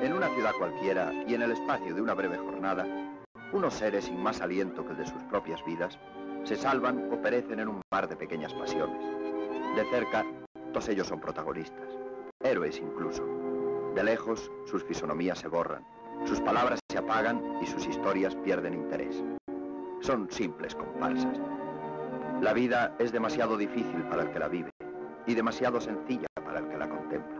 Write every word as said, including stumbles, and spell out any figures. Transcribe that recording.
En una ciudad cualquiera y en el espacio de una breve jornada, unos seres sin más aliento que el de sus propias vidas se salvan o perecen en un mar de pequeñas pasiones. De cerca, todos ellos son protagonistas, héroes incluso. De lejos, sus fisonomías se borran, sus palabras se apagan y sus historias pierden interés. Son simples comparsas. La vida es demasiado difícil para el que la vive y demasiado sencilla para el que la contempla.